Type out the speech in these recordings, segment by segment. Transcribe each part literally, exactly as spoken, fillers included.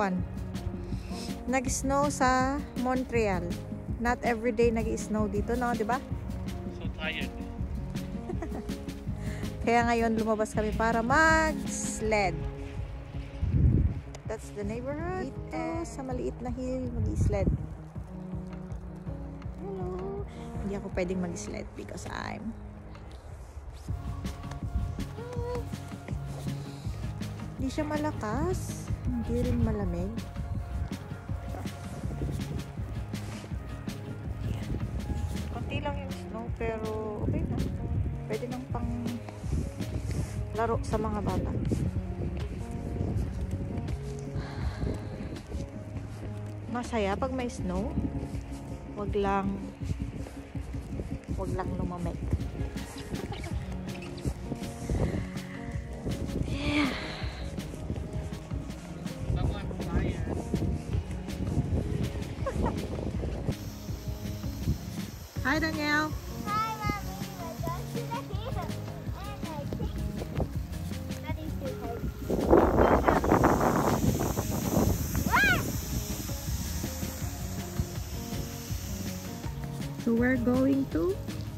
kahapon. Nag-snow sa Montreal. Not everyday nag-snow dito, no? Diba? So tired. Kaya ngayon lumabas kami para mag-sled. That's the neighborhood. Ito, sa maliit na hill, mag-sled. Hello. Hindi ako pwedeng mag-sled because I'm... Hindi siya malakas. Hindi rin malamig. Konti lang yung snow pero okay na. Pwede nang pang laro sa mga bata. Masaya pag may snow. Wag lang wag lang lumamig. Yeah. Hi, Danielle. Hi, Mommy. We're going to the hill. And I think Daddy's too heavy. What? So we're going to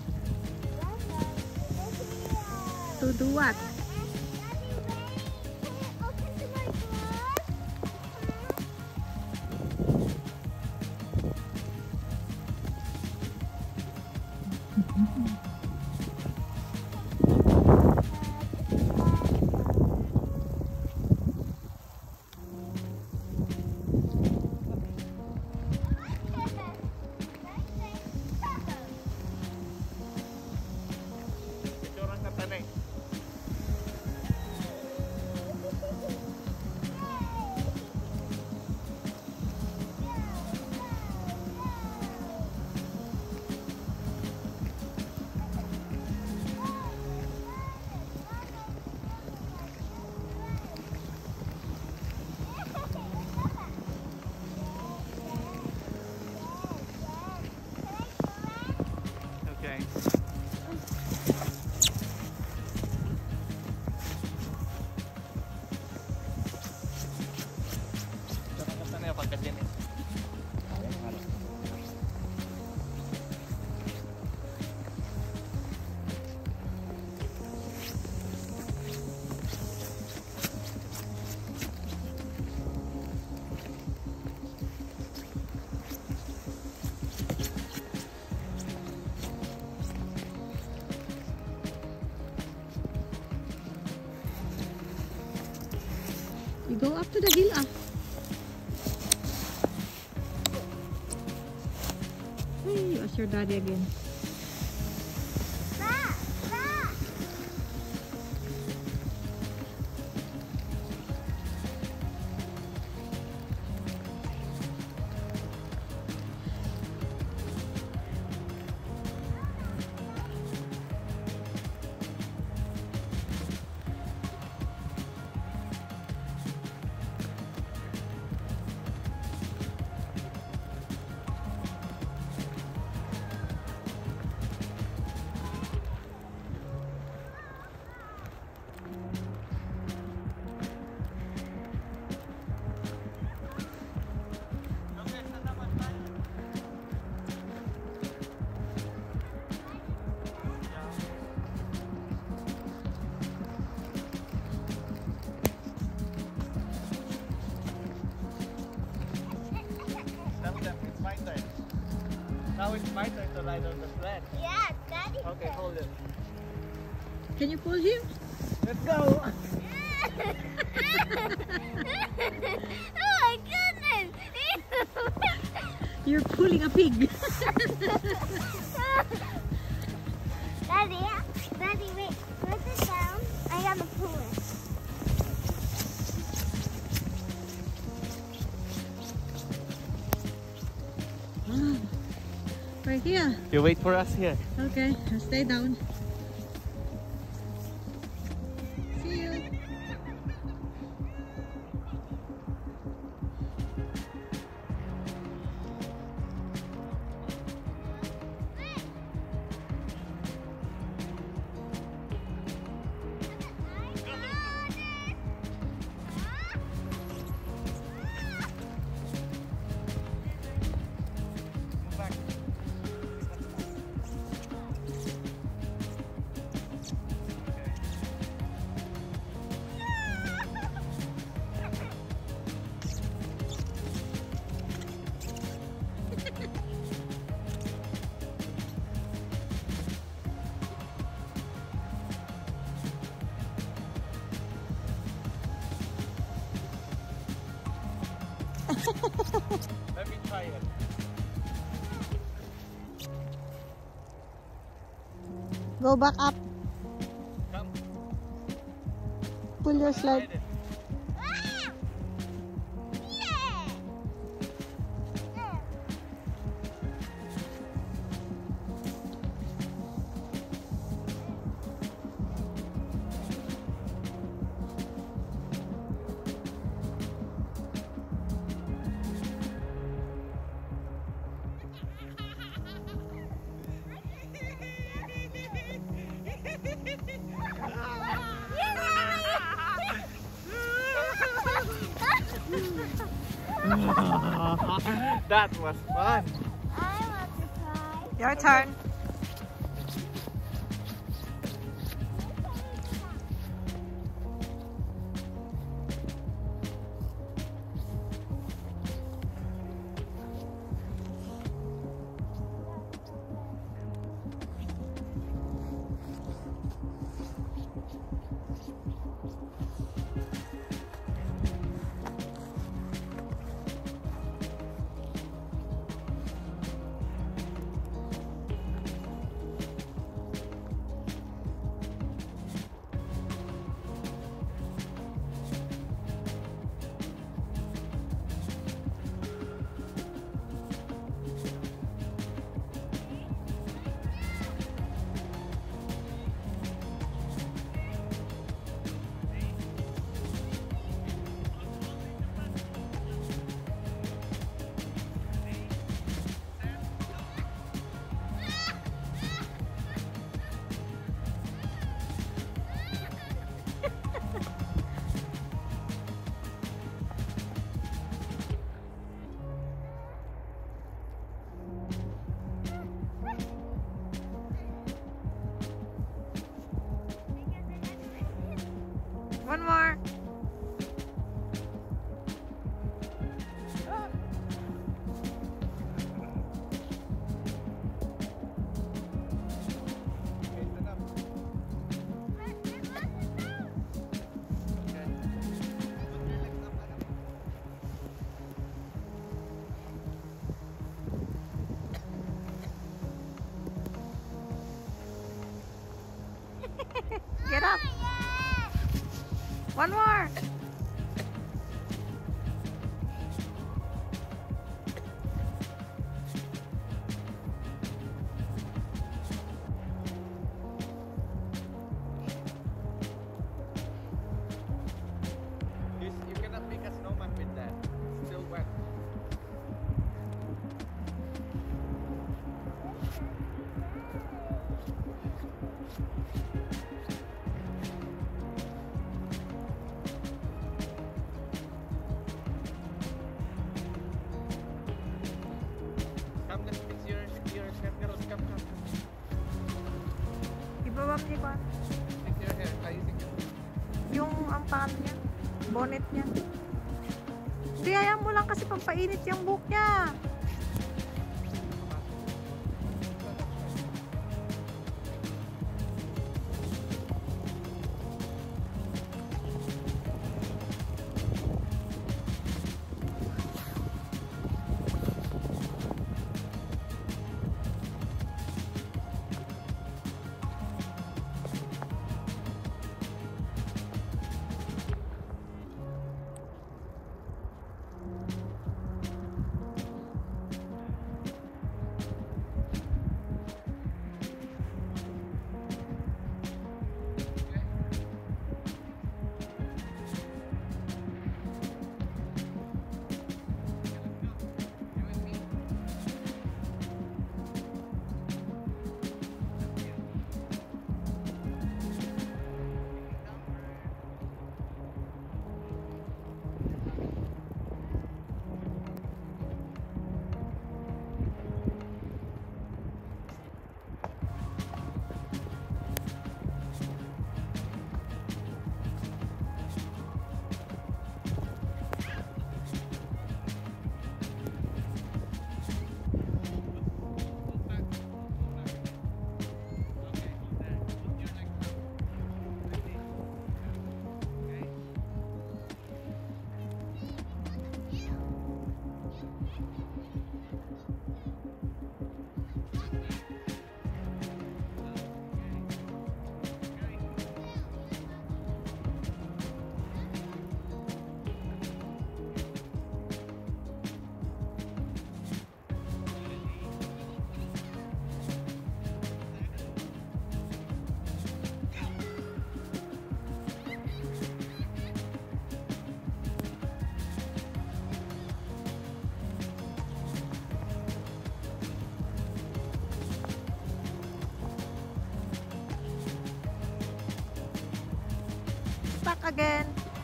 to do what? Daddy, wait. Can you open to my door? Okay. You go up to the hill, ah. Hey, you ask your daddy again. Ba, ba. Now it's my turn to ride on the sled. Yeah, Daddy. Okay, hold it. Can you pull him? Let's go! Oh my goodness! You're pulling a pig. Daddy, Daddy, wait. Put it down. I gotta pull it. Ah, right here. You wait for us here. Okay, I'll stay down. See you. Let me try it. Go back up. Come. Pull your sled. Ride it. Ah! Yeah! Yeah. That was fun. I want to try. Your turn. One more. Okay, stand up. Okay. Put your legs up, Adam. Get up. One more. You, you cannot make a snowman with that. It's still wet. Come, let's fix your, your hair. Girls, come, come. Ibabam niya ko. Fix your hair. Ayusin ko. Yung ang paan niya. Bonnet niya. Hindi, ayaw mo lang kasi pampainit yung buhok niya. again.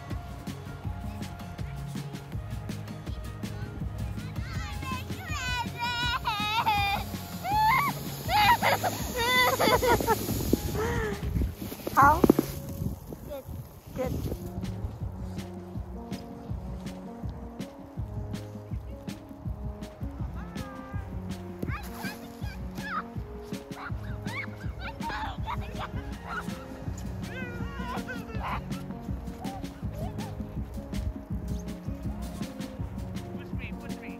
How? Good. Good. Push me, push me.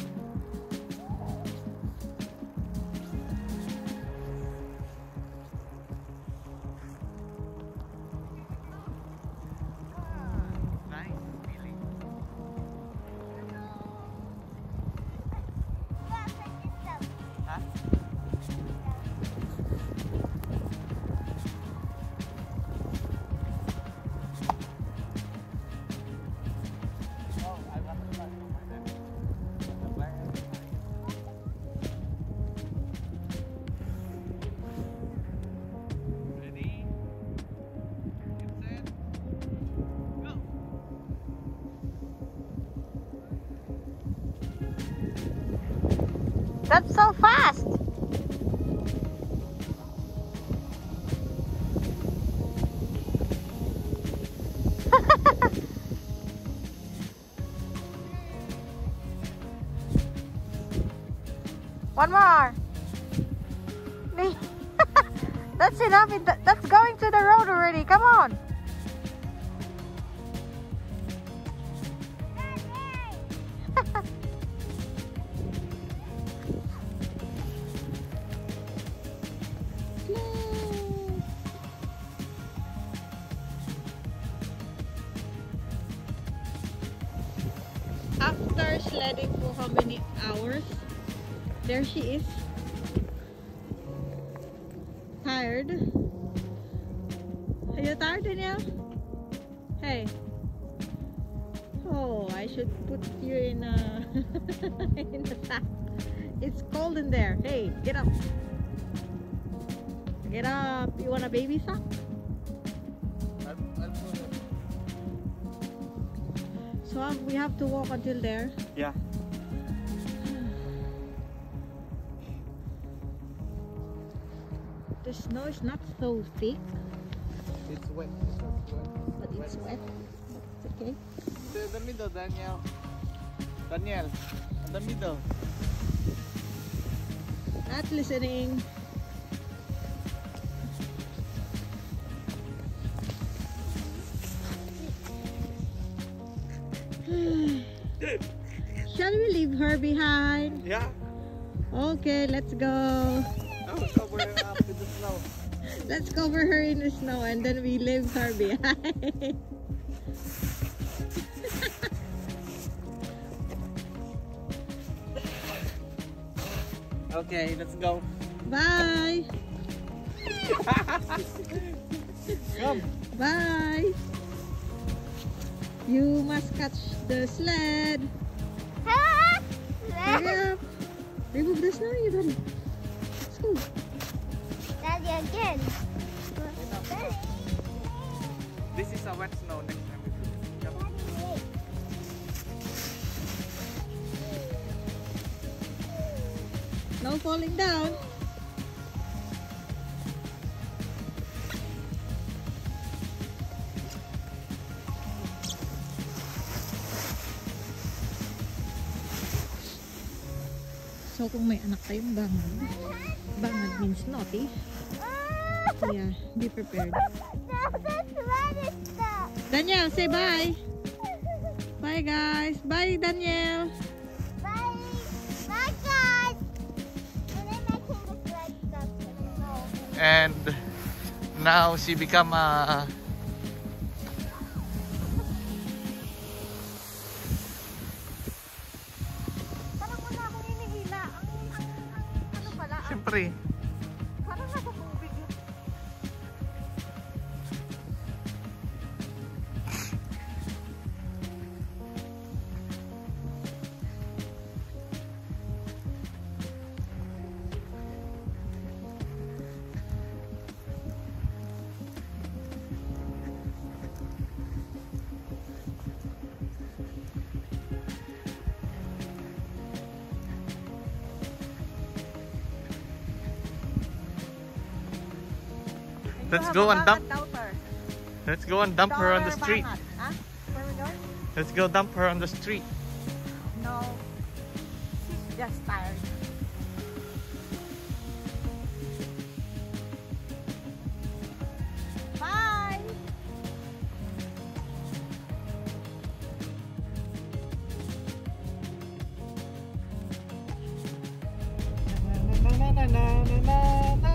Nice feeling. Huh? Oh, I got the flag over there. The flag. Ready? Get set. Go. That's so fast. One more. That's enough. It- That's going to the road already. Come on. After sledding for how many hours? There she is. Tired? Are you tired, Danielle? Hey. Oh, I should put you in a in a sack. It's cold in there. Hey, get up. Get up. You want a baby sack? I'll, I'll put it. So uh, we have to walk until there. Yeah. The snow is not so thick, It's wet. It's not wet. but it's wet. It's okay. To the middle, Daniel. Daniel, in the middle. Not listening. Shall we leave her behind? Yeah. Okay, let's go. No, cover her up with the snow. Let's cover her in the snow and then we leave her behind. Okay, let's go. Bye. Come. Bye. You must catch the sled. Hurry up. Remove the snow, you buddy. Let's go. Daddy again. This is a wet snow. Next time we do this. Come. Daddy, No falling down. So kung may anak kayong bangag, bangag means naughty. Yeah, be prepared. That's what is that? Daniel, say bye. Bye guys. Bye Daniel. Bye. Bye, guys. When I'm making the sled stuff, no. And now she become a Parang wala akong inihila. Ang, ang, ang ano pala, ang, siyempre. parang nasa tubig yun. Let's go and dump. Daughter. Let's go and dump her on the street. Huh? Where we going? Let's go dump her on the street. No. She's just tired. Bye. Na, na, na, na, na, na, na,